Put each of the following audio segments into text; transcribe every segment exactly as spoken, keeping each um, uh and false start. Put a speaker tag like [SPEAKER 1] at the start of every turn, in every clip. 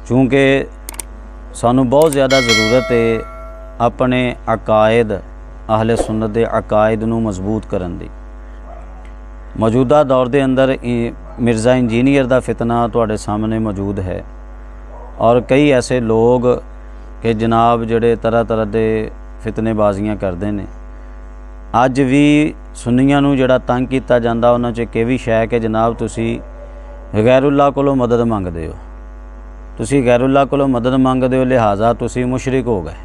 [SPEAKER 1] चूँकि सानू बहुत ज़्यादा ज़रूरत है अपने अकायद अहले सुन्नत के अकायद नू मजबूत करन दी। मौजूदा दौर के अंदर मिर्ज़ा इंजीनियर का फितना तुहाडे सामने मौजूद है और कई ऐसे लोग कि जनाब जिहड़े तरह तरह के फितनेबाजियां करते हैं। अज भी सुन्नियां नू जिहड़ा तंग किया जाता उन्हां च एक भी शै कि जनाब तुसी गैरुल्लाह कोलों मदद मंगदे हो, तुसी गैरुल्लाह कोलों मदद मंगदे हो, लिहाजा तुसी मुशरिक हो गए।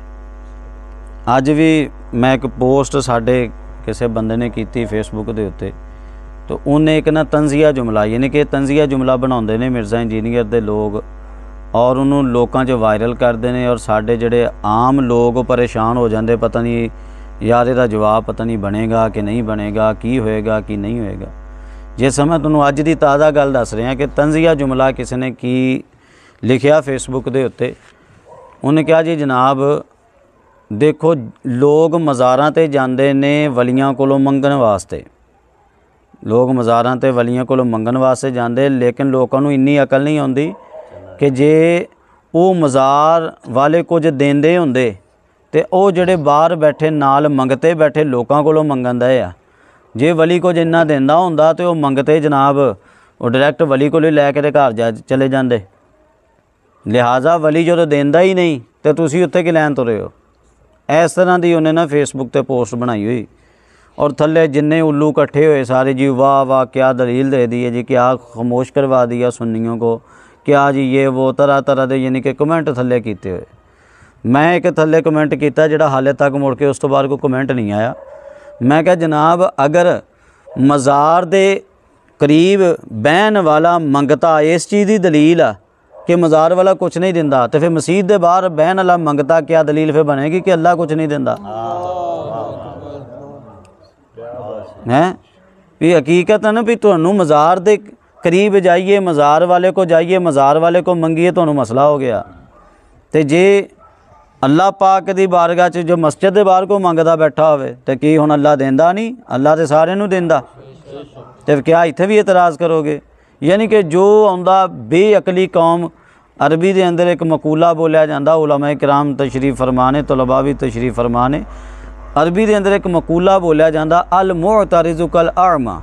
[SPEAKER 1] अज भी मैं एक पोस्ट साडे किसी बंदे ने की फेसबुक के उत्ते, तो उन्हें एक ना तंजिया जुमला यानी कि तंजिया जुमला बनाते हैं मिर्ज़ा इंजीनियर के लोग और उन्होंने लोगों च वायरल करते हैं और साडे जिहड़े आम लोग परेशान हो जाते, पता नहीं यार इहदा जवाब पता नहीं बनेगा कि नहीं बनेगा, की होएगा कि नहीं होएगा। जिस समय तुहानूं अज दी ताज़ा गल दस रहा कि तंजिया जुमला किसी ने की लिखिया फेसबुक के उत्ते, उन्हें कहा जी जनाब देखो लोग मज़ारां ते जांदे ने वलियां कोलों मंगण वास्ते, लोग मज़ारां ते वलियां कोलों मंगण वास्ते जांदे, लेकिन लोगों नूं इन्नी अकल नहीं आउंदी कि जे वो मज़ार वाले कुछ देंदे हुंदे ते वो जिहड़े बाहर बैठे नाल मंगते बैठे लोगों कोलों मंगण दे आ, जे वली कुछ इन्ना देंदा हुंदा तो वो मंगते जनाब वो डायरैक्ट वली कोलों लैके ते घर जा चले जांदे। लिहाजा वली जो देंदा ही नहीं तो तुसी उत्थे कि लैन तुरे हो। इस तरह की उन्हें ना फेसबुक ते पोस्ट बनाई हुई और थल्ले जिन्ने उल्लू इकट्ठे हुए सारे जी वाह वाह क्या दलील दे दी है जी, क्या खामोश करवा दिया सुन्नियों को, क्या जी ये वो तरह तरह के यानी कि कमेंट थल्ले किए हुए। मैं एक थल्ले कमेंट किया जिहड़ा हाले तक मुड़ के उस तो बाद कोई कमेंट नहीं आया। मैं क्या जनाब अगर मज़ार दे करीब बहन वाला मंगता इस चीज़ की दलील आ कि मज़ार वाला कुछ नहीं दिंदा, तो फिर मसीत के बाहर बहन वाला मंगता क्या दलील फिर बनेगी कि अल्लाह कुछ नहीं दिंदा है। भी हकीकत है ना भी तुहानू मज़ार दे करीब जाइए, मज़ार वाले को जाइए, मज़ार वाले को मंगिए, तुहानू मसला हो गया। तो जे अल्लाह पाक की बारगाह च जो मस्जिद के बाहर को मंगता बैठा होवे तो की हुण अल्लाह देंदा नहीं? अल्लाह तो सारे नू देंदा, तो क्या इत्थे भी एतराज़ करोगे? यानी कि जो आउंदा बेअकली कौम। अरबी के अंदर एक मकूला बोलिया जाता, उलमा किराम तशरीफ फरमाने, तलबा भी तशरीफ फरमाने। अरबी के अंदर एक मकूला बोलिया जाता अल मुअतरिज़ु कल अअमा,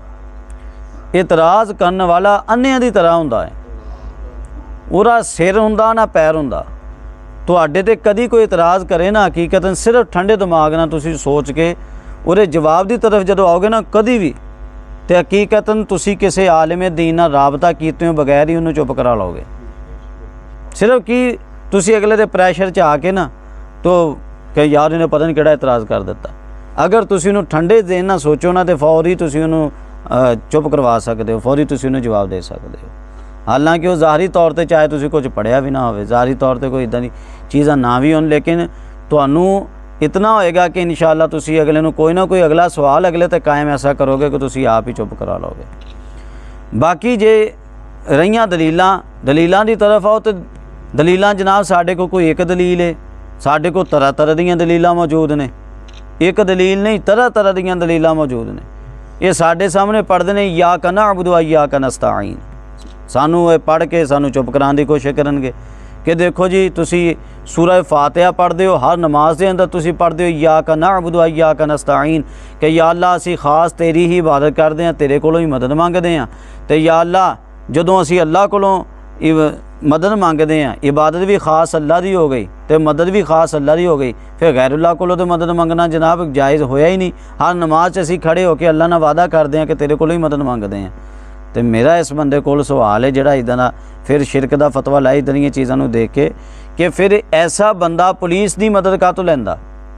[SPEAKER 1] इतराज़ करने वाला अन्नियां दी तरह हुंदा है, उहदा सिर हुंदा ना पैर हुंदा। तुहाडे ते कदी कोई इतराज़ करे ना हकीकतन सिर्फ ठंडे दिमाग नाल तुसीं सोच के उहदे जवाब की तरफ जदों आओगे ना कदी भी, तो हकीकतन तुसीं किसी आलिम दीन नाल राबता कीते बगैर ही उन्होंने चुप करा लोगे। सिर्फ कि तुसीं अगले दे प्रैशर च आके ना तो कि यार इन्हें पता नहीं किहड़ा इतराज़ कर दिता। अगर तुसीं उन्होंने ठंडे देन ना सोचो ना तो फौरी तुसीं उन्होंने चुप करवा सकते हो, फौरी तुसीं उन्हें जवाब दे सकते हो। हालांकि वो ज़ाहरी तौर पर चाहे तुसीं कुछ पढ़िया भी ना हो, ज़ाहरी तौर पर कोई इदां दी चीज़ां ना भी होन, लेकिन तुहानू इतना होएगा कि इंशाअल्लाह तुसीं अगले नू कोई ना कोई अगला सवाल अगले तक कायम ऐसा करोगे कि तुसीं आप ही चुप करा लोगे। बाकी जे रहियां दलीलां दलीलां की तरफ आओ तो दलीलां जनाब साढ़े को कोई एक दलील है, साढ़े को तरह तरह दीयां दलीलां मौजूद ने। एक दलील नहीं तरह तरह दीयां दलीलां मौजूद ने। ये साढ़े सामने पढ़ते हैं या का नअबुदु व इय्याका नस्तईन, सानू ये पढ़ के सानू चुप कराने की कोशिश करनगे कि देखो जी तुसी सूरह फातिहा पढ़ते हो, हर नमाज के अंदर तुसी पढ़ते हो या का नअबुदु व इय्याका नस्तईन कि या अल्लाह असी खास तेरी ही इबादत करते हैं, तेरे कोलों ही मदद मंगते हैं। तो या अल्लाह जदों असी अल्लाह कोलों मदद मंगते हैं, इबादत भी खास अल्लाह की हो गई तो मदद भी खास अल्लाह की हो गई, फिर गैरुल्लाह कोलों तो मदद मंगना जनाब जायज़ होया ही नहीं। हर नमाज असी खड़े होकर अल्लाह नाल वादा करते हैं कि तेरे कोलों ही मदद मंगते हैं। तो मेरा इस बंदे कोल सवाल है जिहड़ा इदां दा फिर शिरक का फतवा लाई इदां दीयां चीज़ां नूं देख के कि फिर ऐसा बंदा पुलिस की मदद कातों लैंदा,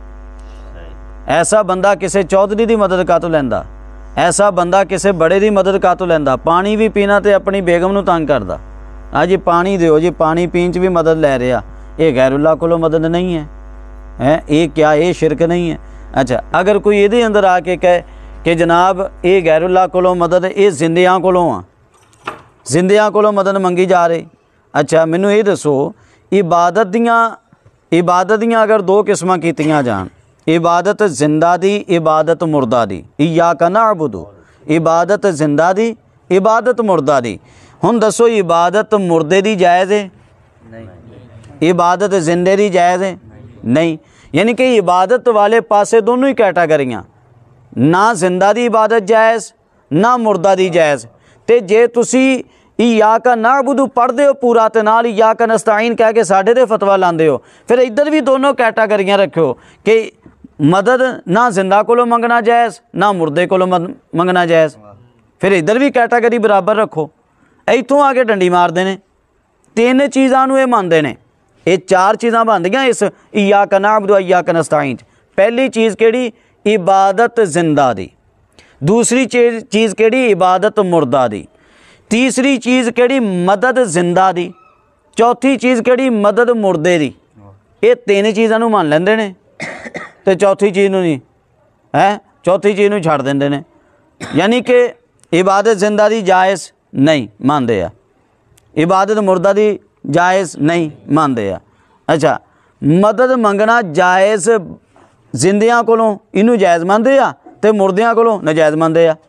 [SPEAKER 1] ऐसा बंदा किसी चौधरी की मदद कातों लैंदा, ऐसा बंदा किसी बड़े की मदद कातों लैंदा। पानी भी पीना तो अपनी बेगम नूं तंग करदा, हाँ जी पानी दिओ जी, पानी पीन च भी मदद लै रहा, ये गैरुल्लाह कोलों मदद नहीं है हैं? ये क्या ये शिरक नहीं है? अच्छा अगर कोई ये अंदर आके कहे कि जनाब ये गैरुल्लाह कोलों मदद ये जिंदियां कोलों आ, जिंदियां कोलों मदद मंगी जा रही। अच्छा मैनू ये दसो इबादत दियां इबादत दियां अगर दो किस्मां कीतियां जान, इबादत जिंदा दी, इबादत मुर्दा दी, इय्याका नअबुदु, इबादत जिंदा दी, इबादत मुर्दा दी। हुण दसो इबादत मुर्दे दी जायज़ है? नहीं। इबादत जिंदे दी जायज़ है नहीं। यानी कि इबादत वाले पासे दोनों ही कैटागरियाँ, ना जिंदा दी इबादत जायज़ ना मुर्दा दी जायज़। तो जे तुसी या का नाबुदू पढ़ते हो पूरा तो नाल या का नस्ताइन कह के साढ़े दे फतवा लाते हो, फिर इधर भी दोनों कैटागरियाँ रखो कि मदद ना जिंदा कोलों मंगना जायज़ ना मुर्दे कोलों मंगना जायज़, फिर इधर भी कैटागरी बराबर रखो। इतों आके डंडी मारते हैं। तीन चीज़ों ये मानते हैं, ये चार चीज़ां बनदियां इस इय्याका नअबुदु व इय्याका नस्तईन। पहली चीज़ केड़ी? इबादत जिंदा दी। दूसरी चीज़ चीज़ केड़ी? इबादत मुर्दा दी। तीसरी चीज़ केड़ी? मदद जिंदा दी। चौथी चीज़ केड़ी? मदद मुर्दे दी। ये तीन चीज़ों मान लेंदे ने ते चौथी चीज़ नूं नहीं है, चौथी चीज़ नूं छड्ड देंदे ने। यानी कि इबादत जिंदा दी जायज़ नहीं मानते आ, इबादत मुर्दा दी जायज़ नहीं मानते आ। अच्छा, मदद मंगना जायज़ जिंदियां कोलों इनू जायज़ मानते आ ते मुर्दियां कोलों नजायज़ मानते आ।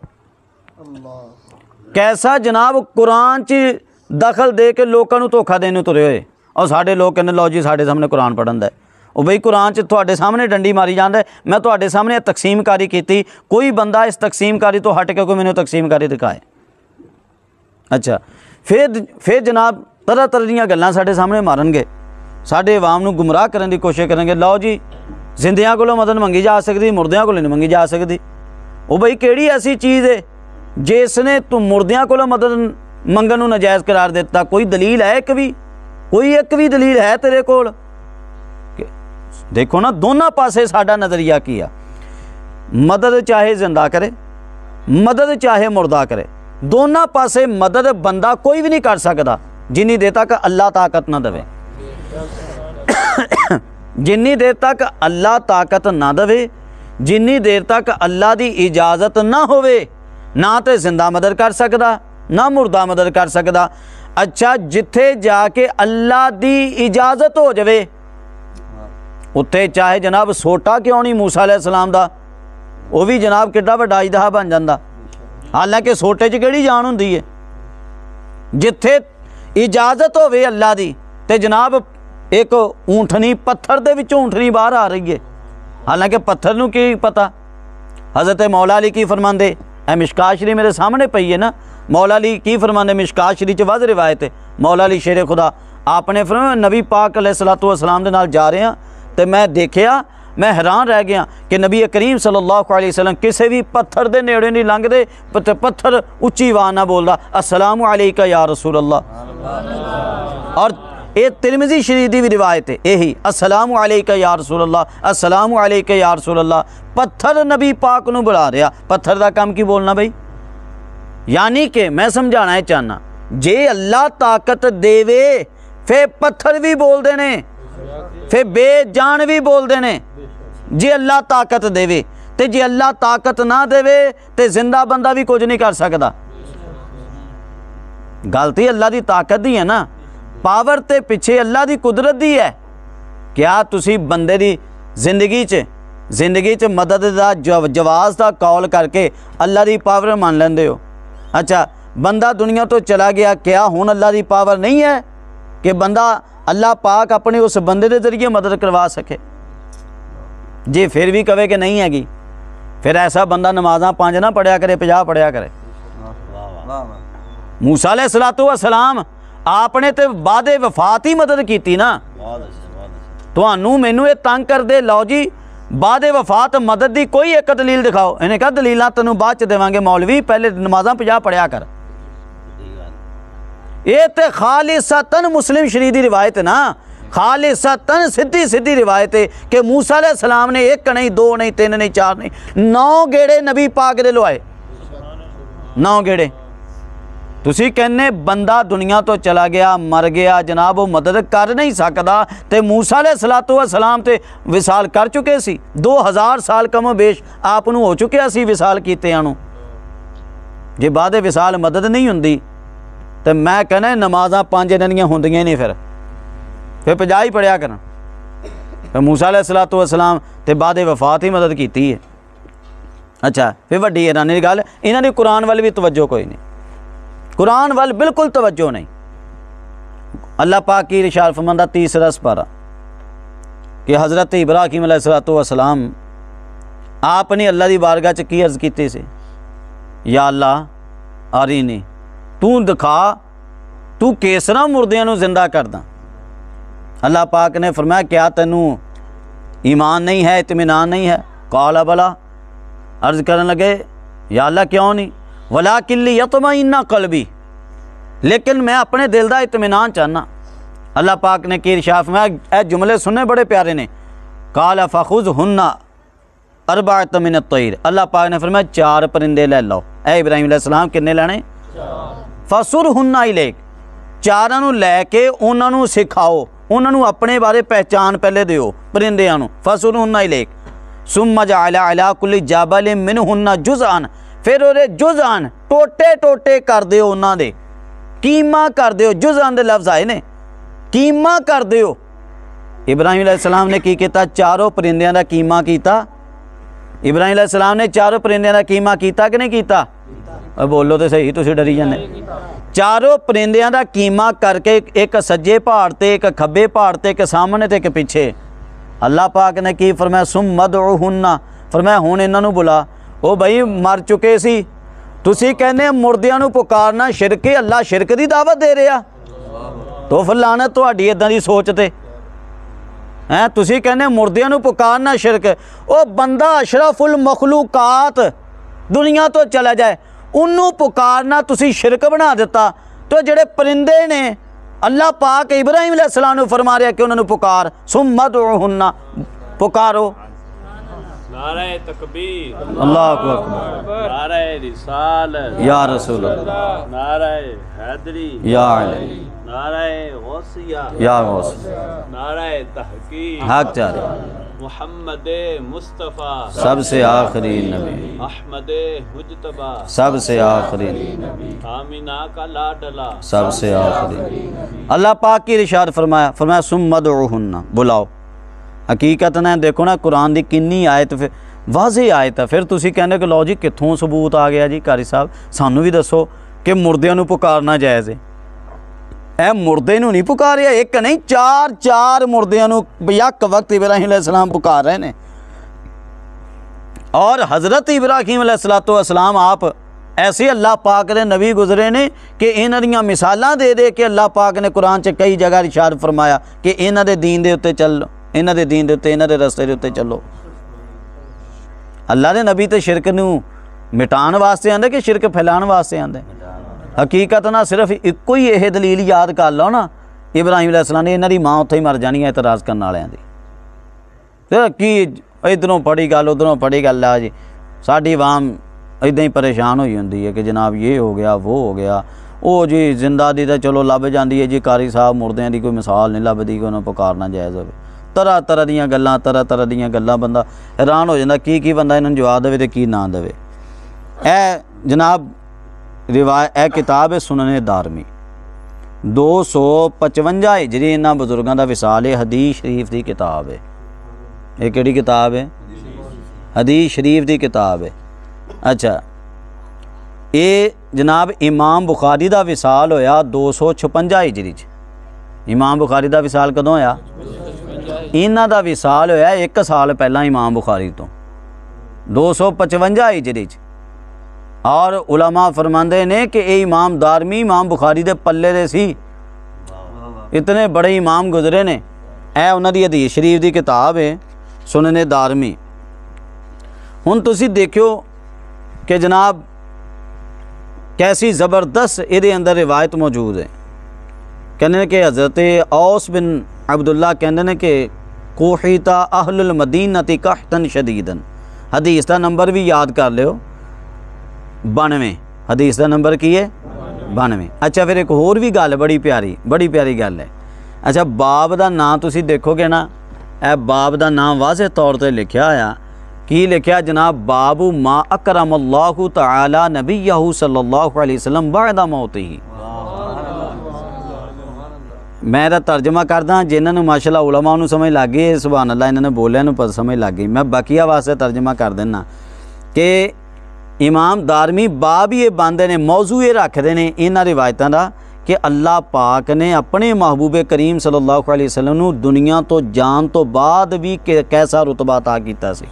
[SPEAKER 1] कैसा जनाब कुरान च दखल दे के लोगों को धोखा देने तुरे हुए। और साढ़े लोग कहते लो जी साढ़े सामने कुरान पढ़न दा, ਉਹ ਬਈ कुरान च ਤੁਹਾਡੇ सामने डंडी मारी जाता है। मैं ਤੁਹਾਡੇ सामने तकसीमकारी की, कोई बंदा इस तकसीमकारी तो हट के कोई मैंने तकसीमकारी दिखाए। अच्छा, फिर फिर जनाब तरह तरह ਦੀਆਂ ਗੱਲਾਂ ਸਾਡੇ सामने मारनगे, ਸਾਡੇ आवाम ਨੂੰ गुमराह करने की कोशिश करेंगे। लो जी जिंदियां कोलों मदद मंगी जा सकती, मुर्दियां कोलों नहीं मंगी जा सकती। ਉਹ बई ਕਿਹੜੀ ऐसी चीज़ है जिसने तू मुर्दियां कोलों मदद मंगन ਨੂੰ नाजायज़ करार दिता? कोई दलील है एक भी? कोई एक भी दलील है तेरे कोल? देखो ना दोनों पासे साडा नज़रिया की आ। मदद चाहे जिंदा करे, मदद चाहे मुर्दा करे, दोनों पासे मदद बंदा कोई भी नहीं कर सकता जिन्नी देर तक अल्लाह ताकत ना देवे। जिन्नी देर तक अल्लाह ताकत ना देवे, जिन्नी देर तक अल्लाह की इजाज़त ना होवे, ना तो जिंदा मदद कर सकता ना मुर्दा मदद कर सकता। अच्छा, जिथे जाके अल्लाह की इजाज़त हो जाए उत्थे चाहे जनाब सोटा क्यों नहीं मूसा अलैहिस्सलाम दा, वो भी जनाब किड्डा वड्डा अजदहा बन जाता। हालांकि सोटे च केड़ी जान हुंदी है? जिथे इजाज़त होवे अल्लाह दी ते जनाब एक ऊँटनी पत्थर दे विचों ऊँटनी बाहर आ रही है। हालांकि पत्थर नूं की पता। हज़रत मौला अली की फरमांदे, ए मिशकात शरीफ मेरे सामने पई है ना, मौला अली की फरमांदे, मिशकात शरीफ च वध रिवायत है, मौला अली शेरे खुदा आपने फरमाया नबी पाक अलैहिस्सलातु वस्सलाम दे नाल जा रहे हैं तो मैं देखिया, मैं हैरान रह गया कि नबी करीम सल्लल्लाहु अलैहि वसल्लम किसी भी पत्थर दे नेड़े नहीं लंघदे, पत्थर उच्ची आवाज़ ना बोलदा अस्सलामु अलैका या रसूल अल्लाह। और ये तिरमिज़ी शरीफ की भी रिवायत है यही, अस्सलामु अलैका या रसूल अल्लाह, अस्सलामु अलैका या रसूल अल्लाह। पत्थर नबी पाक नूं बुला रहा, पत्थर का काम की बोलना बई? यानी कि मैं समझाना है चाहना, जे अल्लाह ताकत देवे फिर पत्थर भी बोलते हैं, फिर बेजान भी बोलते हैं। जे अल्लाह ताकत देवे तो जे अल्लाह ताकत ना देवे तो जिंदा बंदा भी कुछ नहीं कर सकता। गलती अल्लाह की ताकत दी है ना, पावर ते पिछे अल्लाह की कुदरत दी है। क्या तुसी बंदे की जिंदगी च जिंदगी च मदद का जव जवाज़ का कॉल करके अल्लाह की पावर मान लेंदे हो? अच्छा, बंदा दुनिया तो चला गया, क्या हुण अल्लाह की पावर नहीं है कि बंदा अल्लाह पाक अपने उस बंदे के जरिए मदद करवा सके? जे फिर भी कहे कि नहीं हैगी, फिर ऐसा बंदा नमाज़ां पांच ना पढ़िया करे, पचास पढ़िया करे। मूसा अलैहिस्सलातु वस्सलाम आपने तो वादे वफात ही मदद की ना। तुहानू मैनू ये तंग कर दे, लो जी वादे वफात मदद की कोई एक दलील दिखाओ। इन्हें कहा दलीलां तैनूं बाद च देवांगे मौलवी, पहले नमाज़ां पचास पढ़िया कर। ये तो खालिसतन मुस्लिम शरीफ की रिवायत ना, खालिसतन सीधी सीधी रिवायत है कि मूसा अलैहिस्सलाम ने एक नहीं, दो नहीं, तीन नहीं, चार नहीं, नौ गेड़े नबी पाक दे लवाए, नौ गेड़े। तुसी कहने बंदा दुनिया तो चला गया, मर गया, जनाब वो मदद कर नहीं सकता, तो मूसा अलैहिस्सलातु वस्सलाम ते विसाल कर चुके सी, दो हज़ार साल कम बेश आप नूं हो चुके सी विसाल कीतिआं नूं। जे बाद विसाल मदद नहीं हुंदी तो मैं कहना नमाज़ां पांच दिनियां होंदियां नहीं, फिर फिर पचास ही पढ़िया करन। फिर मूसा अलैहिस्सलातु वस्सलाम ते बाद वफात ही मदद की है। अच्छा, फिर वड्डी हैरानी की गल, इन्हां दी कुरान वाल भी तवज्जो कोई नहीं, कुरान वाल बिल्कुल तवज्जो नहीं। अल्लाह पाक की इरशाद फरमांदा तीसरा सपारा कि हज़रत इब्राहीम अलैहिस्सलाम आपने अल्लाह की बारगाह च की अर्ज़ की सी, या अल्लाह आरी ने तू दिखा तू किस तरह मुर्दियां नूं जिंदा करदा। अल्लाह पाक ने फरमाया क्या तेनू ईमान नहीं है, इत्मीनान नहीं है? काला बला, अर्ज़ करन लगे या अल्लाह क्यों नहीं? वला किल्ली यतमइन्ना क़ल्बी, लेकिन मैं अपने दिल का इत्मीनान चाहना। अल्लाह पाक ने की इरशाद फरमाया, ए जुमले सुनने बड़े प्यारे ने। काला फ़ख़ुज़ हुन्ना अरबाअत मिन अत-तैर, अल्लाह पाक ने फरमाया चार परिंदे ले लो। ए इब्राहीम अलैहिस्सलाम किन्ने लेने? फसुर हुन्ना इलेक, चारां नूं लैके उन्हां नूं सिखाओ, उन्हां नूं अपने बारे पहचान पहले दिओ परिंदियां नूं। फसुर हुन्ना इलेक सुम्मा जअला अला कुल्ली जाबलिन मिनहुन्ना जुज़अन, फिर ओहदे जुज़अन टोटे टोटे कर दिओ, उन्हां दे कीमा कर दिओ। जुज़अन दे लफ्ज़ आए ने, कीमा कर दिओ। इब्राहीम अलैहिस्सलाम ने की किया? चारों परिंदियां दा कीमा किया। इब्राहीम अलैहिस्सलाम ने चारों परिंदियां दा कीमा किया कि नहीं किया? बोलो तो सही, तुसीं डरी जाने। चारों परिंदियां दा कीमा करके एक सज्जे पहाड़ ते, एक खब्बे पहाड़ ते, एक सामने ते, एक पिछे। अल्लाह पाक ने की फरमाया सुम मदउहुन्ना, फरमाया हुण इन्हां नूं बुला। ओ भाई मर चुके सी, तुसीं कहने मुर्दियां नूं पुकारना शिरक है, अल्लाह शिरक दी दावत दे रहा। तो फिर लानत तुहाडी इदां दी सोच ते हैं। तुसीं कहने मुर्दियां नूं पुकारना शिरक, ओ बंदा अशरफुल मखलूकात दुनिया तो चला जाए, उन्नू पुकारना तुसी शिरक बना दिता। तो जेड़े परिंदे ने अल्लाह पाक इब्राहीम अलैहिस्सलाम नूं फरमा रहा कि उन्होंने पुकार, सुम्मा दुउहुन्ना, पुकारो।
[SPEAKER 2] नारे तकबीर,
[SPEAKER 1] अल्लाहु अकबर,
[SPEAKER 2] नारे रिसालत
[SPEAKER 1] या रसूल अल्लाह,
[SPEAKER 2] नारे हैदरी
[SPEAKER 1] या अली,
[SPEAKER 2] नारे गौसिया
[SPEAKER 1] या गौस,
[SPEAKER 2] नारे तहकीक,
[SPEAKER 1] हक जारी,
[SPEAKER 2] मुहम्मद मुस्तफ़ा
[SPEAKER 1] सबसे आखिरी नबी,
[SPEAKER 2] अहमद मुज्तबा
[SPEAKER 1] सबसे आखिरी,
[SPEAKER 2] आमिना का लाडला
[SPEAKER 1] सबसे आखिरी। अल्लाह पाक की इरशाद फरमाया, फरमाया सुम्मा दुउहुन्ना, बुलाओ। हकीकत ने देखो ना कुरान की किन्नी आयत, फिर वाज़े आयत है। फिर तुसी कहने कि लो जी कित्थों सबूत आ गया जी? कारी साहब सानू भी दसो कि मुर्दियां नूं पुकारना जायज़ है। ए मुर्दे नूं नहीं पुकारिया, एक नहीं चार चार मुर्दियां नूं यक वक्त इब्राहीम अलैहिस्सलाम पुकार रहे हैं। और हज़रत इब्राहीम अलैहिस्सलाम आप ऐसे अल्लाह पाक दे नबी गुजरे ने कि इन्हां दियां मिसालां दे दे के अल्लाह पाक ने कुरान च कई जगह इरशाद फरमाया कि इन्हां दे दीन दे उत्ते चलो, इन्हां दे दीन दे उत्ते, इन्हां दे रस्ते दे उत्ते चलो। अल्लाह दे नबी तो शिरक नूं मिटाण वास्ते आंदे कि शिरक फैलाण वास्ते आंदे? हकीकत ना सिर्फ इक्को ही यह दलील याद कर लो ना, इब्राहीम अलैहिस्सलाम ने इन्हां दी मां उत्थे ही मर जानी है एतराज़ करने वालियां दी। ते की इधरों पढ़ी गल उधरों पढ़ी गल आ जी, साडी आवाम इदां ही परेशान होई हुंदी है कि जनाब ये हो गया वो हो गया। ओ जी जिंदा दी तो चलो लभ जाती है जी, कारी साहब मुर्दियां दी कोई मिसाल नहीं लभदी कि उन्होंने पुकारना जायज़ हो। तरह तरह दीयां गल्लां, तरह तरह दीयां गल्लां, बंदा हैरान हो जाता की की बंदा इन्होंने जवाब देवे ते की ना देवे। ए जनाब रिवाय ए किताब है सुनने दारमी, दो सौ पचवंजा हिजरी इन्हां बजुर्गों का विसाल है, हदीस शरीफ की किताब है। ये किहड़ी किताब है? हदीस शरीफ की किताब है। अच्छा, ये जनाब इमाम बुखारी का विसाल होया दो सौ छपंजा हिजरी च। इमाम बुखारी का विसाल कदों होया? इन्हां दा विसाल होया एक साल पहला इमाम बुखारी तो, दो सौ पचवंजा हिजरी च। और उलमा फरमांदे ने कि ये इमाम दारमी इमाम बुखारी दे पल्ले दे सी, इतने बड़े इमाम गुजरे ने। ए उन्हां दी हदीस शरीफ की किताब है सुनने दारमी। हुण तुसीं देखियो कि जनाब कैसी ज़बरदस्त ये अंदर रिवायत मौजूद है। कहने कि हज़रत औस बिन अब्दुल्ला कहते हैं कि कोहिता अहलुल मदीनती कहतन शदीदन। हदीस का नंबर भी याद कर लियो, बानवे। हदीस का नंबर की है? बानवे। अच्छा, फिर एक होर भी गल बड़ी प्यारी बड़ी प्यारी गल है। अच्छा, बाब का नाम तुसी देखोगे ना, ए बाब का नाम वाज़े तौर पर लिखा होया। की लिखा जनाब? बाबू मा अकरमल्लाहु तआला नबियहु सल्लल्लाहु अलैहि वसल्लम बअदा मौतिही। मैं दा तर्जमा करदा, जिन्होंने माशाअल्लाह उलमा नूं समझ लग गई, सुभान अल्लाह इन्होंने बोलिया नूं पता समझ लग गई। मैं बाकिया वास्ते तर्जमा कर देना कि इमाम दारमी बाब ही ये बंदे ने, मौजू ये रखते हैं इन्हां रिवायतों का कि अल्लाह पाक ने अपने महबूब करीम सल्लल्लाहु अलैहि वसल्लम नूं दुनिया तो जान तो बाद भी कैसा रुतबा अता कीता सी,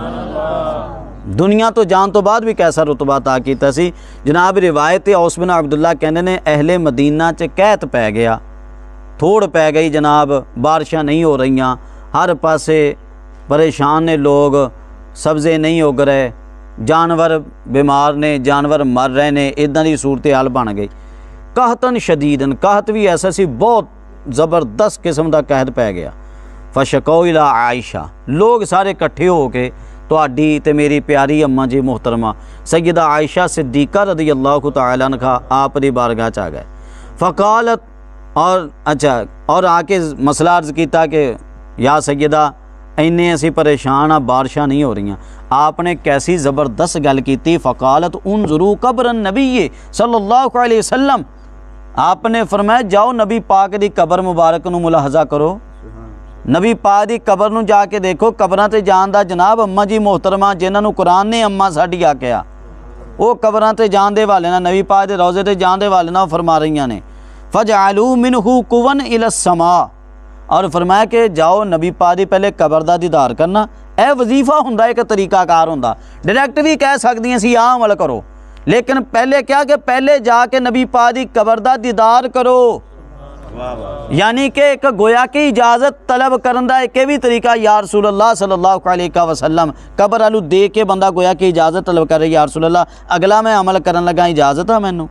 [SPEAKER 1] दुनिया तो जान तो बाद भी कैसा रुतबा अता कीता सी। जनाब रिवायत औस बिन अब्दुल्ला कहंदे ने अहले मदीना च कहत पै गया, थोड़ पै गई जनाब, बारिशां नहीं हो रही, हर पासे परेशान ने लोग, सब्ज़े नहीं उग रहे, जानवर बीमार ने, जानवर मर रहे ने, इदां दी सूरत हाल बन गई। कहतन शदीदन, कहत भी ऐसा सी बहुत ज़बरदस्त किस्म का कहत पै गया। फशको इला आयशा, लोग सारे इकट्ठे हो के तुहाडी ते मेरी प्यारी अम्मा जी मोहतरमा सैयदा आयशा सिद्दीक़ा रज़ी अल्लाह तआला अन्हा आप दी बारगाह च आ गए। फ़कालत, और अच्छा और आके मसला अर्ज़ किया कि या सैयदा इन्ने असी परेशान आ, बारिशां नहीं हो रही। आपने कैसी ज़बरदस्त गल की। फ़कालत उन्ज़ुरू कब्र नबी सल्लल्लाहु अलैहि वसल्लम, आपने फरमाया जाओ नबी पाक दी कबर मुबारक नूं मुलाहज़ा करो, नबी पाक दी कबर नूं जाके देखो। कबरां ते जान दा जनाब अम्मा जी मोहतरमा जिन्हां नूं कुरान ने अम्मा साडी आख्या, वो कबरां ते जान दे वाले ना, नबी पाक दे रोज़े ते जान दे वाले ना फरमा रही ने। फ़जअलू मिनहू कुवन इलस समा, और फरमाया कि जाओ नबी पाक दी पहले कबर दा दीदार करना। यह वजीफा हुंदा, एक तरीकाकार हुंदा, डायरैक्ट भी कह सकदियां सी आ अमल करो, लेकिन पहले क्या कि पहले जाके नबी पाक दी कबर दा दीदार करो। यानी कि एक गोया की इजाज़त तलब करन दा एक भी तरीका, या रसूल अल्लाह सल्लल्लाहु अलैहि वसल्लम कबर आलू दे के बंदा गोया की इजाज़त तलब करे, या रसूल अल्लाह अगला मैं अमल करन लगा, इजाज़त है मैनू?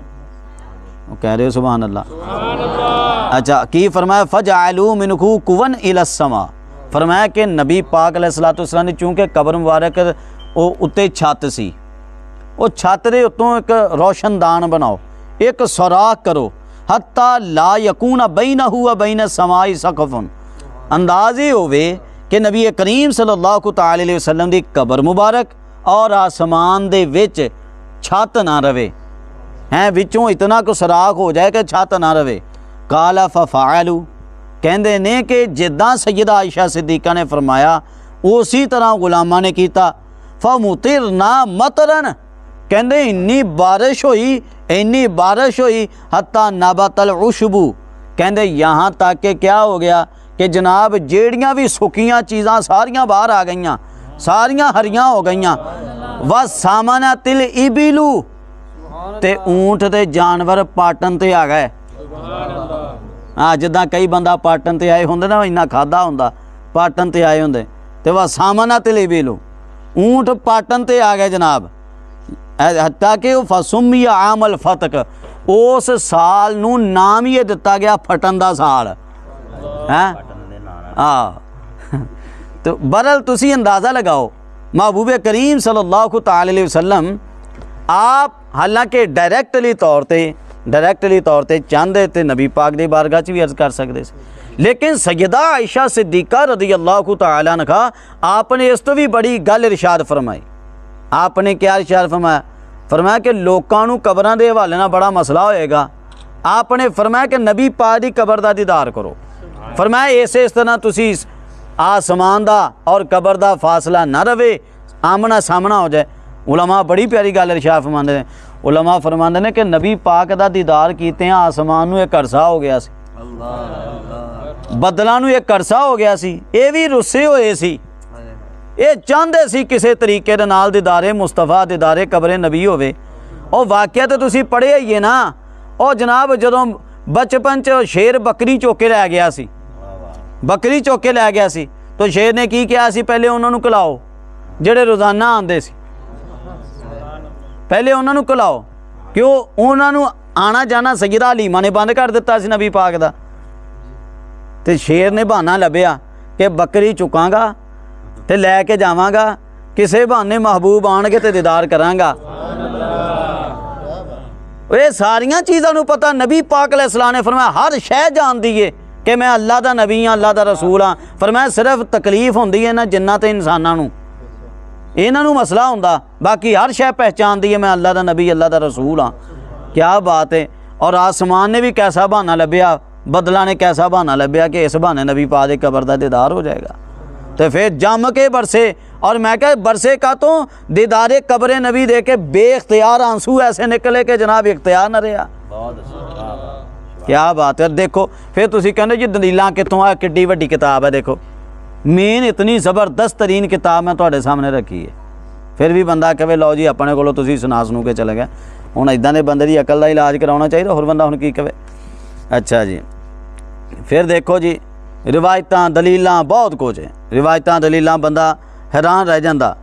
[SPEAKER 1] वो कह रहे हो सुभान अल्लाह। अच्छा की फरमाया फ़जअलू मिनहू कुवन इलस समा, फरमाया कि नबी पाक अलैहिस्सलातु वस्सलाम ने चूँकि कबर मुबारक वो उत्ते छत सी, वो छत दे उत्तों एक रोशनदान बनाओ, एक सुराख करो, हत्ता ला यकून बैनहू व बैन समाई सकफुन, अंदाज ही होवे कि नबी करीम सल्लल्लाहु तआला अलैहि वसल्लम दी कबर मुबारक और आसमान दे विच छत ना रवे, हैं विचों इतना को सुराख हो जाए कि छत ना रवे। काला फ़फ़अलू, कहंदे ने कि जिद्दां सैयदा आयशा सिद्दीक़ा ने फरमाया उसी तरह गुलामां ने कीता। फ़मुतिरना मतरन, कहंदे इन्नी बारिश हुई, इन्नी बारिश हुई, हत्ता नबतल उशबू, कहंदे यहाँ तक कि क्या हो गया कि जनाब जेड़ियाँ भी सुखियाँ चीज़ां सारियां बाहर आ गईयां, सारियां हरियां हो गईयां। व सामना तिल इबिलू, ते ऊँट ते जानवर पाटन ते आ गए। हाँ जिदा कई बंदा पाटन ते आए होंदे ना, इन्ना खादा होंदा, पाटन ते आए होंदे, ते व सामना तिल इबिलू, ऊँट पाटन ते आ गए जनाब। ताकि फसुमिया आमल फतक, उस साल नूं नाम ही दिता गया फटन दा साल है। हाँ तो बरल तुसी अंदाज़ा लगाओ महबूब करीम सल्लल्लाहु तआला अलैहि वसल्लम आप हालांकि डायरैक्टली तौर पर डायरैक्टली तौर पर चाहते तो नबी पाक दी बारगाह च भी अर्ज़ कर सकते, लेकिन सैयदा आयशा सिद्दीक़ा रज़ी अल्लाह तआला अन्हा आपने इस तो भी बड़ी गल इरशाद फरमाई। आपने क्या इरशाद फरमाया? फरमाया कि लोगों को कबरां दे हवाले नाल बड़ा मसला होएगा। आपने फरमाया कि नबी पाक दी कबर दा दीदार करो। फरमाया इस इस तरह तुसी आसमान दा और कबर दा फासला ना रवे, आमना सामना हो जाए। उलमा बड़ी प्यारी गल इरशाद फरमाते हैं, उलमा फरमाते हैं कि नबी पाक दा दीदार कीते आसमान नूं एक अरसा हो गया सी, बदलां नूं एक अरसा हो गया सी, ये भी रुस्से होए सी, ये चाहते सी किसी तरीके दे नाल दीदारे मुस्तफा दीदारे कबरे नबी होवे। और वाकया तो तुसी पढ़िया ही है ना, और जनाब जदों बचपन च शेर बकरी चुक के लै गया सी, बकरी चुक के लै गया सी, तो शेर ने की किया सी, पहले उन्होंने खिलाओ जेड़े रोज़ाना आते सी, पहले उन्होंने खिलाओ, क्यों उन्होंने आना जाना सैयदा हलीमा ने बंद कर दिता सी नबी पाक दा। ते शेर ने बहाना लभ्या कि बकरी चुकांगा ते लैके जावांगा, किसे बहाने महबूब आणगे ते दीदार करांगा। ये सारियां चीज़ों नूं पता नबी पाक अलैहिस्सलाम ने फरमाया हर शह जानदी है कि मैं अल्लाह दा नबी हाँ, अल्लाह दा रसूल हाँ। फरमाया सिर्फ तकलीफ होंदी है इन्हां जिन्नां ते इंसानां नूं, इन्हां नूं मसला हुंदा, बाकी हर शह पहचानदी है मैं अल्लाह दा नबी अल्लाह दा रसूल हाँ। क्या बात है। और आसमान ने भी कैसा बहाना लभ्या, बदला ने कैसा बहाना लभ्या कि इस बहाने नबी पाक दी कबर दा दीदार हो जाएगा। तो फिर जम के बरसे, और मैं क्या बरसे का तो दीदारे कब्र नबी दे के बेख्तियार आंसू ऐसे निकले कि जनाब इख्तियार न रहा। क्या बात है। देखो फिर तुसी कहंदे जी दलीलां कित्थों आ, किड्डी वड्डी किताब है। देखो मेन इतनी ज़बरदस्त तरीन किताब मैं तुहाडे सामने रखी है, फिर भी बंदा कहे लो जी अपने कोलों तुसीं सुना सुनू के चले गए। हुण इदां दे बंदे दी अकल दा इलाज कराउणा चाहिए, होर बंदा हुण की कहे। अच्छा जी, फिर देखो जी रिवायतां दलीलां बहुत कुछ है, रिवायतां दलीलां बंदा हैरान रह जांदा।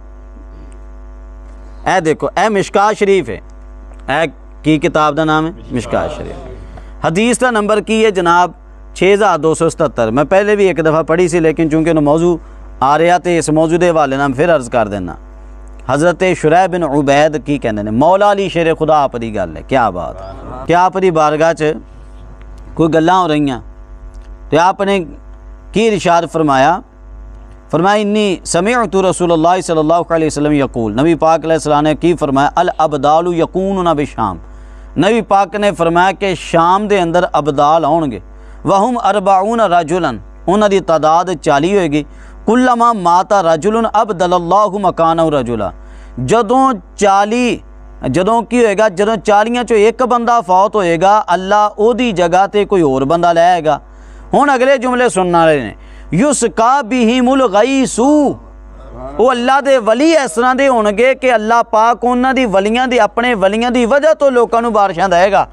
[SPEAKER 1] ए देखो ए मिशकात शरीफ है, ए की किताब का नाम है मिशकात शरीफ। हदीस का नंबर की है जनाब छे हज़ार दो सौ सतहत्तर। मैं पहले भी एक दफ़ा पढ़ी सी, लेकिन चूँकि उन्हें मौजू आ रहा तो इस मौजू के हवाले नाल फिर अर्ज़ कर देना। हज़रत शुरैह बिन उबैद की कहते हैं, मौला अली शेर खुदा आप की गल है। क्या बात है, क्या आप की बारगाह च कोई गल्लां हो रही तो आपने की इरशाद फरमाया, फरमाया इन्नी समिअतु रसूलुल्लाह सल्लल्लाहु अलैहि वसल्लम यकूल, नबी पाक अलैहिस्सलाम ने की फरमाया अल अबदालु यकूनुना बिशाम, नबी पाक ने फरमाया कि शाम के अंदर अबदाल आउणगे, वहुम अरबाउन रजुलन, उन्हां दी तादाद चाली होएगी, कुल्लमा माता रजुलन अबदलल्लाहु मकानहु रजुला, जदों चाली जदों की होएगा, जदों चालियां चों एक बंदा फौत होएगा अल्लाह ओदी जगह ते कोई होर बंदा लैएगा। हुण अगले जुमले सुनने वाले ने, युसका बिहिमुल गईसु, वो अल्लाह दे वली इस तरह दे होणगे कि अल्लाह पाक उन्हां दी वलियां दी अपने वलियां दी वजह तो लोकां नूं बारिशां देगा।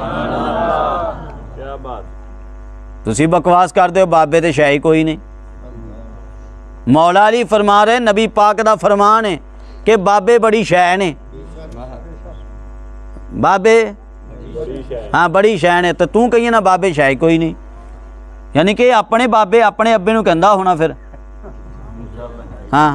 [SPEAKER 2] क्या बात,
[SPEAKER 1] तुसी बकवास करदे हो, बाबे ते शाही कोई नहीं। मौला अली फरमा रहे, नबी पाक दा फरमान है कि बाबे बड़ी शै ने, बाबे हाँ बड़ी शै ने, तो तू कहिए ना बाबे शाही कोई नहीं, यानी कि अपने बाबे अपने अब्बे नूं कहंदा होना फिर। हाँ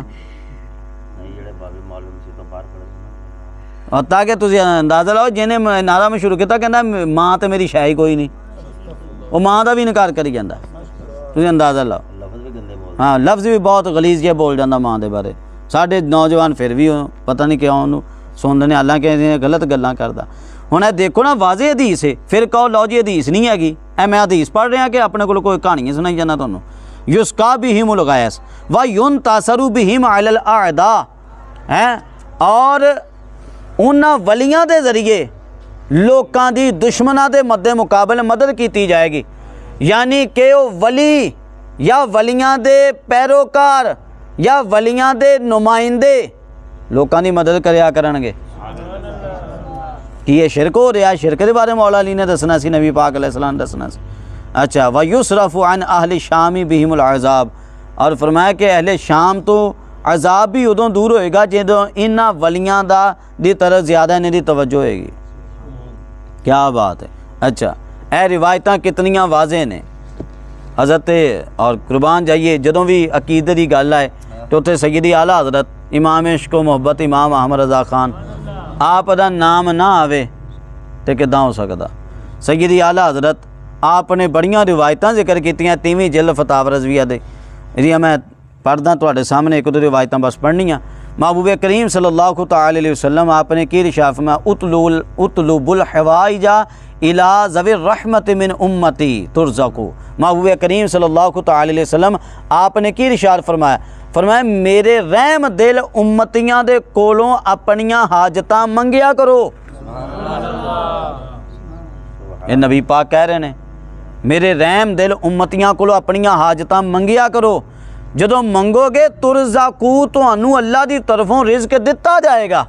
[SPEAKER 1] ताकि तुसीं अंदाज़ा लाओ, जिन्हें नारा मशहूर किया कहंदा माँ तो मेरी शाही कोई नहीं, वो माँ का भी इनकार करी जाता, तुसीं अंदाज़ा लाओ। हाँ लफ्ज़ भी बहुत गलीज़ जिहा बोल जाता माँ के बारे। साढ़े नौजवान फिर भी पता नहीं क्यों उन्होंने सुनते हैं, हालांकि गलत गल्लां करदा। हुण देखो ना वाज़े हदीस है, फिर कहो लो जी हदीस नहीं हैगी, ए मैं हदीस पढ़ रहा कि अपने को कोई कहानियां सुनाई जाना तुहानूं। युस्का बिहिमुल गैस व युनतसरु बिहिम अलल अअदा है, और उन्हां वलियां दे जरिए लोकां दी दुश्मनां दे मद्दे मुकाबले मदद की जाएगी, यानी कि वो वली या वलियां दे पैरोकार या वलियां दे नुमाइंदे लोकां दी मदद करया करनगे। कि ये शिरक हो रहा, शिरक के बारे मौला अली ने दसना सी, नबी पाक अलैहिस्सलाम ने दसना सी। अच्छा व युसरफ़ु अन अहले शामी बिहिमुल अज़ाब, और फरमाया कि अहले शाम तो अज़ाब भी उदों दूर होएगा जदों इन्हां वलियां दा दी तरफ ज़्यादा इन्हां दी तवज्जो होएगी। क्या बात है। अच्छा ए रिवायतां कितनियां वाज़े ने हज़रत, और कुर्बान जाइए जदों भी अकीदे की गल आए तो उत्थे सैयदी आला हज़रत इमाम इश्क मोहब्बत इमाम अहमद रज़ा खान आप दा नाम ना आवे तो किदां हो सकदा। सैयदी आला हज़रत आपने बड़ियां रिवायतां जिक्र कीतियां, तीवीं जिल्द फतावा रज़विया दे, जिहड़ियां मैं पढ़दा तुहाडे सामने एक दो रिवायतां बस पढ़नियां। महबूब करीम सल्लल्लाहु तआला अलैहि वसल्लम आपने की इरशाद फरमाया, उतलुल उतलुबुल हवाइजा इला ज़विर रहमत मिन उम्मती तुरज़कू। महबूब करीम सल्लल्लाहु तआला अलैहि वसल्लम आपने की इरशाद फरमाया, फरमाया मेरे रहम दिल उम्मतियां दे कोलों अपनियां हाजतां मंगिया करो। ये नबी पाक कह रहे हैं, मेरे रहम दिल उम्मतियां कोलों अपनियां हाजतां मंगिया करो, जदों मंगोगे तुरज़कू तुहानू अल्लाह दी तरफों रिज़्क दिता जाएगा।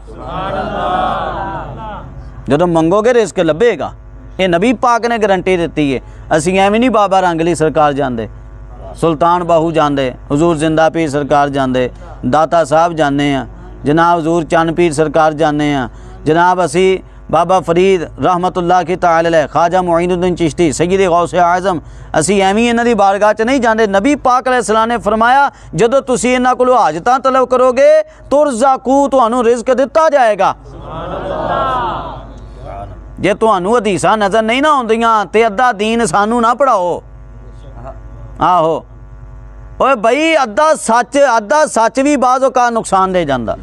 [SPEAKER 1] जदों मंगोगे रिज़्क लभेगा, ये नबी पाक ने गारंटी दी है। असीं एवें नहीं बाबा रंगली सरकार जाते, सुल्तान बाहू जाते, हजूर जिंदा पीर सरकार जाते, दाता साहब जाने हैं, जनाब हजूर चंद पीर सरकार जाने हैं, जनाब असी बाबा फरीद रहमतुल्लाह की ताला अलैह, ख्वाजा मुईनुद्दीन चिश्ती, सैयद गौसे आज़म, असी एवं इन्हां दी बारगाह च नहीं जाते। नबी पाक अलैहिस्सलाम ने फरमाया जदों तुसीं इन्हां कोलों हाजतां तलब करोगे तुरज़कू तुहानू रिज़्क दिता जाएगा। जे तुहानू हदीसां नज़र नहीं ना आउंदियां ते अद्धा दीन सानू ना पढ़ाओ। आहो ओए बई अद्धा सच अद्धा सच भी बाज़ औक़ात नुकसान दे जांदा,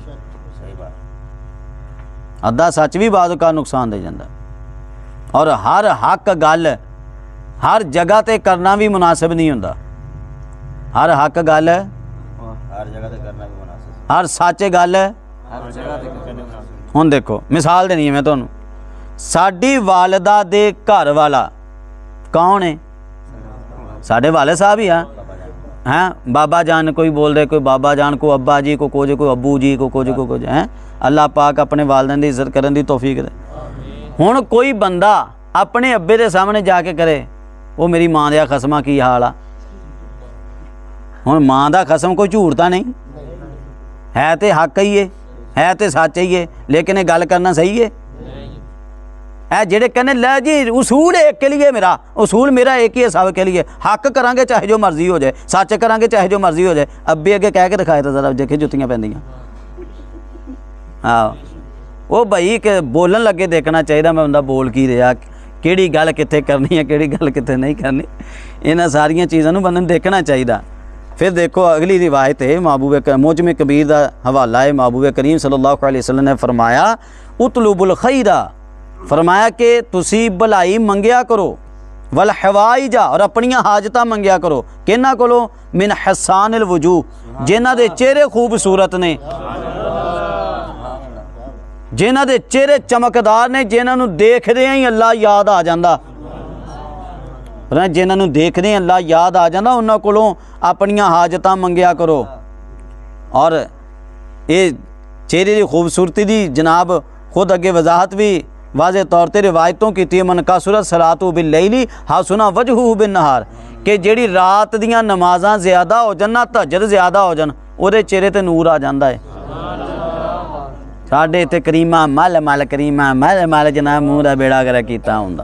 [SPEAKER 1] अद्धा सच भी बाज़ औक़ात नुकसान दे जांदा, और हर हक गल हर जगह ते करना भी मुनासिब नहीं हुंदा। हर हक गल हर जगह ते करना भी मुनासिब, हर सच गल हर जगह ते करना मुनासिब। हुण देखो मिसाल देनी है मैं तुहानू, साडी वालदा दे घर वाला कौन है? साढ़े वाले साहब ही आ हैं। बाबा जान कोई बोल रहे, कोई बाबा जान को अब्बा जी को कुछ, कोई अब्बू जी को कुछ को कुछ हैं। अल्लाह पाक अपने वालदैन की इज्जत करने की तौफीक दे। हुण कोई बंदा अपने अब्बे के सामने जाके करे वो मेरी माँ दिया खसमा की हाल आ। हुण माँ का खसम कोई झूठ तो नहीं है, तो हक ही है, है तो सच ही है, लेकिन ये गल करना सही है। है जेड़े कहने लै जी उसूल एक के लिए, मेरा उसूल मेरा एक ही है सब के लिए, हक करांगे चाहे जो मर्जी हो जाए, सच करांगे चाहे जो मर्जी हो जाए। अब्बे अगे कह के दिखाए तो जरा देखे जुत्तियां पैंदियां। हाँ वो भाई के बोलन लगे देखना चाहिए मैं बंदा बोल की रहा, किहड़ी गल कित्थे करनी है, किहड़ी गल कित्थे नहीं करनी। इन्हां सारियां चीज़ां नूं बंदे नूं देखना चाहिए। फिर देखो अगली रिवायत है महबूब मुजम कबीर का हवाला है। महबूब करीम सल्लल्लाहु अलैहि वसल्लम ने फरमाया उतलुबुल खैरा, फरमाया कि तुसी भलाई मंगया करो, वल हवाइजा और अपनियां हाजतां मंगया करो। किन्हां कोलों? मिन हसानिल वजूह, जिन्हां दे चेहरे खूबसूरत ने, जिन्हां दे चेहरे चमकदार ने, जिन्हां नूं देखदे ही अल्लाह याद आ जांदा। जिन्हां नूं देखदे अल्लाह याद आ जांदा, उन्हां कोलों अपनियां हाजतां मंगया करो। और ये चेहरे की खूबसूरती की जनाब खुद अगे वजाहत भी वाज़े तौर पर रिवायतों की मन कसरत सलातु बिल लैली हासुना वजहू बिन नहार, कि जिहड़ी रात दियां नमाज़ां ज़्यादा हो जान ना तहज्जुद ज़्यादा हो जान, उहदे चेहरे ते नूर आ जांदा है। साडे इत्थे करीमा मल मल करीमा मल मल जनाब मूँह दा बेड़ा गरा कीता हुंदा।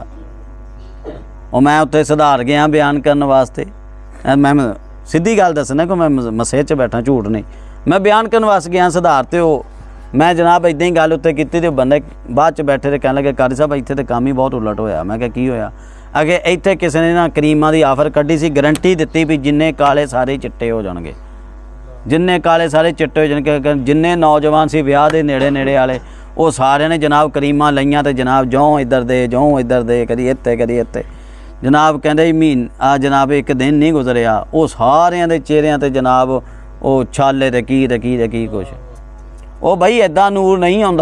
[SPEAKER 1] और मैं उत्थे सुधार गया बयान करने वास्ते, मैं सीधी गल दसना कि मैं मसजिद च बैठा, झूठ नहीं। मैं बयान करने वास्ते गया सुधार, तो मैं जनाब इदां ही गल उत्ते कीती ते बंदे बाद च बैठे ते कहण लगे कारी साहब इत्थे ते काम ही बहुत उलट होया। मैं कहा की होया? अगे इत्थे किसी ने ना करीमां दी आफर कड्ढी सी, गारंटी दित्ती भी जिन्ने काले सारे चिट्टे हो जाणगे, जिन्ने काले सारे चिट्टे हो जाणगे। जिन्ने नौजवान सी विआह दे नेड़े नेड़े वाले वो सारे ने जनाब करीमां लईआं ते जनाब जौं इधर दे जौं इधर दे, कदी इत्थे कदी इत्थे। जनाब कहते महीन आ जनाब एक दिन नहीं गुजरिया, वो सारियां दे चेहरिਆਂ ते जनाब वो छाले ते की ते की ते की कुछ। वो बई इदां नूर नहीं आंदा,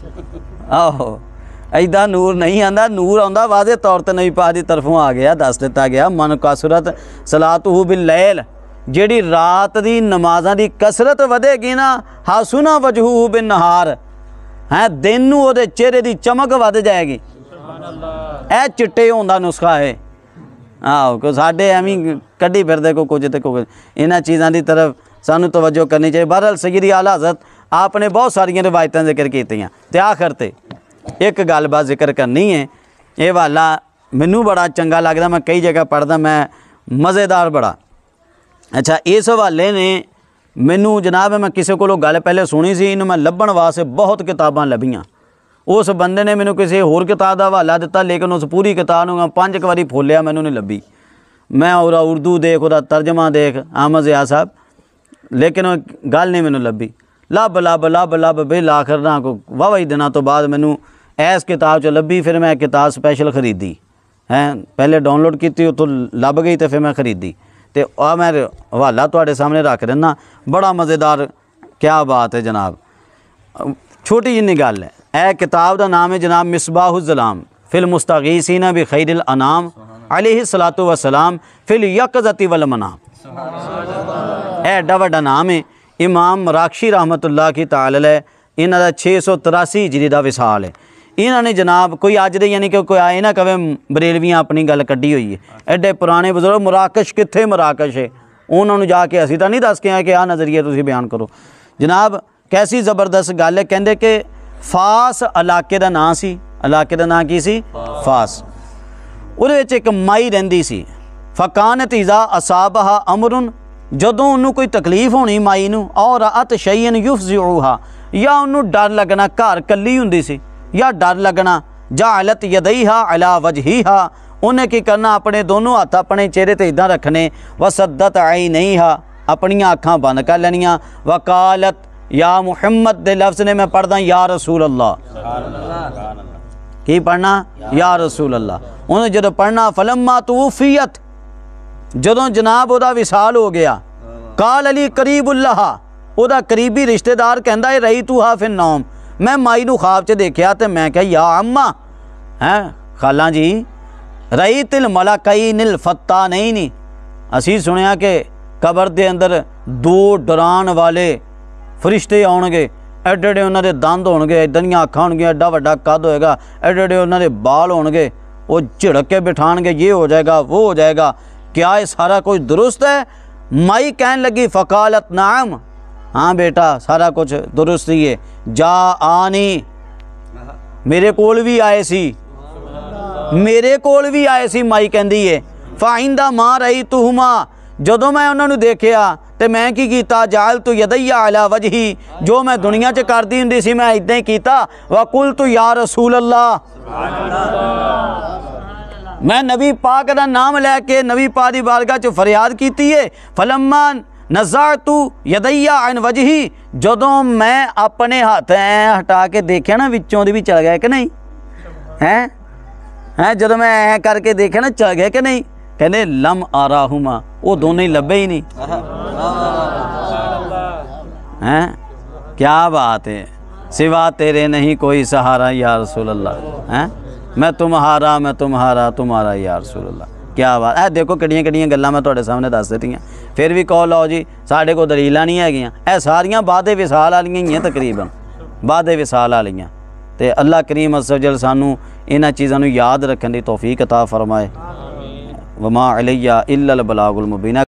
[SPEAKER 1] आहो इदां नूर नहीं आंदा। नूर आंदा वादे तौर पर नबी पाक दी तरफों आ गया, दस दिता गया मन कसरत सलातुहु बिल लैल, जिहड़ी रात दी नमाज़ां दी कसरत वधेगी ना हासुना वजहू बिन नहार, है दिन नूं उहदे चेहरे दी चमक वध जाएगी। ए चिट्टे होने का नुस्खा है। आहो को साढ़े एवं कड्ढी फिरदे को कुछ तो कुछ, इन्हां चीज़ों की तरफ सानू तवज्जो करनी चाहिए। बहरहाल सैयदी आला हज़रत आपने बहुत सारिया रिवायतां जिक्र कीतियां ते आखिर ते एक गल बात जिक्र करनी है। ये वाला मैनू बड़ा चंगा लगता, मैं कई जगह पढ़दा, मैं मज़ेदार बड़ा। अच्छा इस हवाले ने मैनू जनाब मैं किसी को गल पहले सुनी सी, इन्हूं मैं लभण वास्ते बहुत किताबां लभियां। उस बंदे ने मैनू किसी होर किताब का हवाला दिता, लेकिन उस पूरी किताब नूं पांच क वारी फोलिया, मैनू नहीं लभी। मैं और उर्दू देख उहदा तर्जमा देख अहमद ज़िया साहब, लेकिन गल नहीं मैनू लभी। लभ लभ लभ लभ बिल आखिर ना को वाहवा ही दिनों तो बाद मैनू इस किताब च लभी। फिर मैं किताब स्पैशल खरीदी हैं, पहले डाउनलोड की उत्तों लभ गई तो फिर मैं खरीदी, तो आ मैं हवाला तुहाडे सामने रख दिना। बड़ा मज़ेदार, क्या बात है जनाब। छोटी जिन्नी गल है। ए किताब का नाम है जनाब मिसबाहुज़्ज़लाम फिल मुस्तगीसीना बि खैरिल अनाम अलैहि सलातु वस्सलाम फिल यक़ज़ति वल मनाम। एडा वड्डा नाम है। इमाम मराकशी रहमतुल्लाह की ताला अलैह, इन्हां दा छे सौ तिरासी हिजरी का विसाल है। इन्हां ने जनाब कोई अज दे यानी कि कोई आए ना कवे बरेलवियाँ अपनी गल कड्ढी हुई है। एडे पुराने बुजुर्ग मराकश कित्थे मराकश है, उन्होंने जाके असीं तां नहीं दस के आए कि आ नज़रिया तुसीं बयान करो। जनाब कैसी ज़बरदस्त गल है। कहंदे कि फास इलाके का नाम सी, इलाके का नाम की सी फास। उहदे विच एक माई रहिंदी सी। फकानत इज़ा असाबहा अमरुन, जदों उन्होंने कोई तकलीफ होनी माई नूं, और अत शैयन युफज़िउहा, या उन्होंने डर लगना, घर कल्ली हुंदी सी या डर लगना, जालत यदैहा अला वजहिहा, उन्हें की करना अपने दोनों हथ अपने चेहरे ते इदां रखने, वसद्दत ऐनैहा, अपनियां अखां बंद कर लैनियां, वकालत या मुहम्मद दे लफ्ज़ ने मैं पढ़दा या रसूल अल्लाह, की पढ़ना या रसूल अल्लाह। उन्हें जदों पढ़ना फलम्मा तुवफ़ियत, जदों जनाब उहदा विसाल हो गया, काल अली करीबुल्लाह, उहदा करीबी रिश्तेदार कहंदा है रही तू हा फिर नौम, मैं माई नूं ख्वाब च देखिया तो मैं कहा या अम्मा, हैं खाला जी रही तिल मलाकईनिल फत्तानैनी, असी सुनिया कि कबर के अंदर दो डरान वाले फरिश्ते आउणगे, एडे एडे उन्होंने दंद होणगे, इदनियां अखां होणगियां, एडा वड्डा कद होएगा, एडे एडे उन्होंने बाल होणगे, वो झिड़क के बिठाणगे, ये हो जाएगा वो हो जाएगा। क्या ये सारा कुछ दुरुस्त है? माई कहन लगी फ़कालत नाम, हाँ बेटा सारा कुछ दुरुस्त ही है। जा आनी, मेरे कोल भी आए सी, मेरे कोल भी आए सी। माई कहंदी है फाइंदा मां रही तुहुमा, जदों मैं उन्होंने देखिया तो मैं की कीता, जाल तू यदैया अला वजही, जो मैं दुनिया च करती हुंदी सी मैं इदां ही कीता। व कुल तू या रसूल अल्लाह, मैं नबी पाक का नाम लैके नबी पाक की बारगाह च फरियाद की है। फलम्मा नज़ा तू यदैया अन वजही, जदों मैं अपने हाथ ऐ हटा के देखा ना विचों दे भी चल गया कि नहीं है, हैं जदों मैं ऐ करके देखा ना चल गया कि नहीं, कहने लम आराहुमा, वो दोनों ही लभे ही नहीं। हैं क्या बात है, सिवा तेरे नहीं कोई सहारा या रसूल अल्लाह। हैं मैं तुम्हारा मैं तुम्हारा तुम्हारा या रसूल अल्लाह। क्या बात है, देखो किड़ियां किड़ियां गल्लां मैं तुहाडे सामने दस दित्तियां, फिर भी कहो लो जी साढ़े को दलीलां नहीं हैगियां। ए सारियां वादे विसाल वालियां ही हैं, तकरीबन वादे विसाल वालियां। ते अल्लाह करीम अज़्ज़ व जल सानू इन्हां चीज़ां नूं याद रखण दी तौफीक अता फरमाए। वमा अलैया इल्लल बलागुल मुबीन।